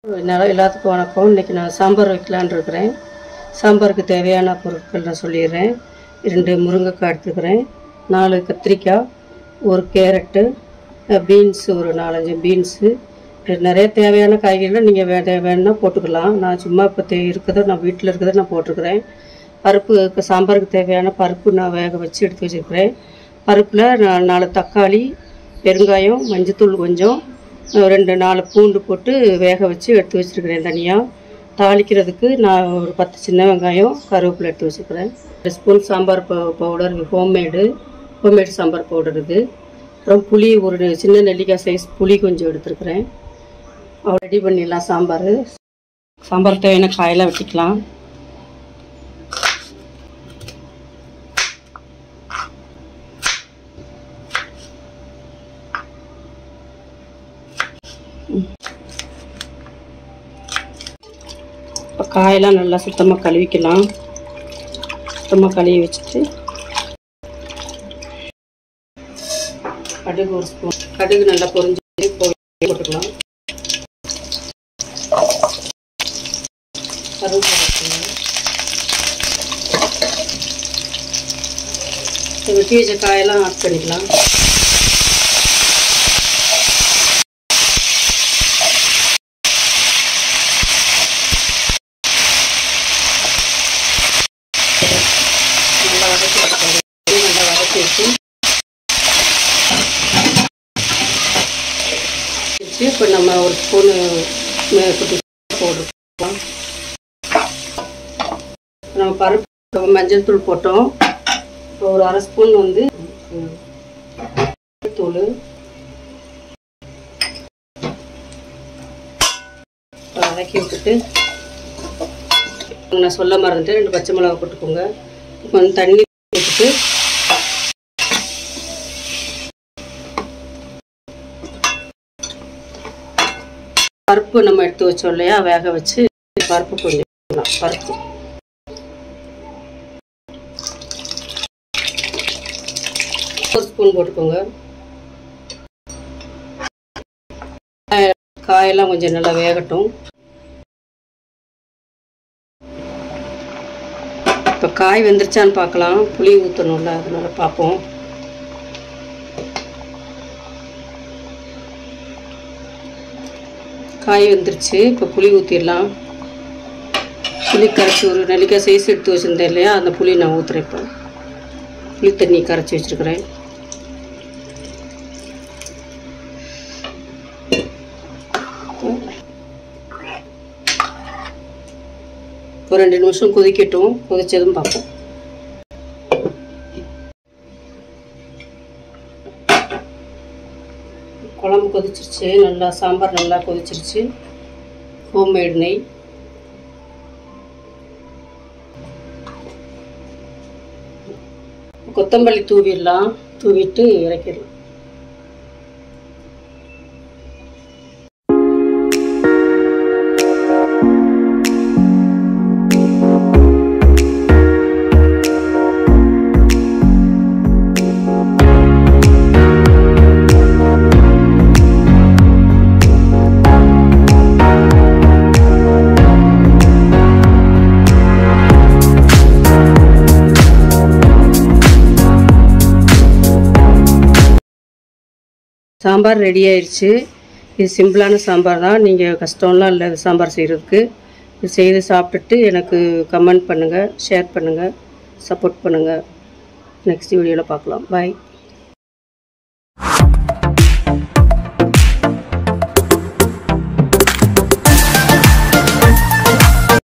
எல்லாத்துக்கும் வணக்கம். இன்றைக்கி நான் சாம்பார் வைக்கலான்னு இருக்கிறேன். சாம்பாருக்கு தேவையான பொருட்கள் நான் சொல்லிடுறேன். 2 முருங்கைக்காய் எடுத்துக்கிறேன், 4 கத்திரிக்காய், 1 கேரட்டு, பீன்ஸு ஒரு 4-5 பீன்ஸு. நிறைய தேவையான காய்கறிகள் நீங்கள் வேணுன்னா போட்டுக்கலாம். நான் சும்மா இப்போ இருக்கிறத நான் வீட்டில் இருக்கிறத நான் போட்டிருக்கிறேன். பருப்பு சாம்பாருக்கு தேவையான பருப்பு நான் வேக வச்சு எடுத்து வச்சுருக்கிறேன். பருப்பில் 4 தக்காளி, பெருங்காயம், மஞ்சத்தூள் கொஞ்சம், 2-4 பூண்டு போட்டு வேக வச்சு எடுத்து வச்சுருக்கிறேன். தனியாக தாளிக்கிறதுக்கு நான் ஒரு 10 சின்ன வெங்காயம், கருவேப்பிலை எடுத்து வச்சுருக்கிறேன். 1 spoon sambar powder, homemade sambar powder இது. அப்புறம் புளி, ஒரு சின்ன நெல்லிக்காய் சைஸ் புளி கொஞ்சம் எடுத்துருக்கிறேன். ரெடி பண்ணிடலாம். சாம்பார் தேவையான காயெல்லாம் வெட்டிக்கலாம். இப்போ காயெல்லாம் நல்லா சுத்தமாக கழுவிக்கலாம். சுத்தமாக கழுவி வச்சுட்டு கடுகு 1 ஸ்பூன், கடுகு நல்லா பொரிஞ்சு போட்டுக்கலாம். கருவேப்பிலை வெட்டி வச்ச காயெல்லாம் ஆட் பண்ணிக்கலாம். நல்லா வதக்கி வச்சு இப்போ நம்ம 1 ஸ்பூனு போட்டுக்கலாம். நம்ம பருப்பு மஞ்சள் தூள் போட்டோம். இப்போ ஒரு 1/2 ஸ்பூன் வந்து தூள், வதக்கி விட்டுட்டு நான் சொல்ல மறந்துட்டு 2 பச்சை மிளகா போட்டுக்கோங்க. கொஞ்சம் தண்ணி போட்டுட்டு பருப்பு நம்ம எடுத்து வச்சோம் இல்லையா, வேக வச்சு பருப்பு கொஞ்சம் பருப்பு 1 ஸ்பூன் போட்டுக்கோங்க. காயெல்லாம் கொஞ்சம் நல்லா வேகட்டும். இப்போ காய் வெந்துருச்சான்னு பார்க்கலாம். புளி ஊற்றணும்ல, அதனால பார்ப்போம். காய் வெந்துருச்சு. இப்போ புளி ஊற்றிடலாம். புளி கரைச்சி ஒரு நெல்லிக்காய் சைஸ் எடுத்து வச்சுருந்தேன் இல்லையா, அந்த புளி நான் ஊற்றுறேன். இப்போ புளி தண்ணி கரைச்சி வச்சுருக்கிறேன். ஒரு 2 நிமிஷம் கொதிக்கட்டும். கொதிச்சதும் பார்ப்போம். குழம்பு கொதிச்சிருச்சு. நல்லா சாம்பார் நல்லா கொதிச்சிருச்சு. ஹோம்மேட் நெய், கொத்தமல்லி தூவிடலாம். தூவிட்டு இறக்கிடலாம். சாம்பார் ரெடி ஆயிடுச்சு. இது சிம்பிளான சாம்பார் தான். நீங்கள் கஷ்டம்லாம் இல்லை சாம்பார் செய்கிறதுக்கு. இது செய்து சாப்பிட்டுட்டு எனக்கு கமெண்ட் பண்ணுங்கள், ஷேர் பண்ணுங்கள், சப்போர்ட் பண்ணுங்கள். நெக்ஸ்ட் வீடியோவில் பார்க்கலாம். பாய்.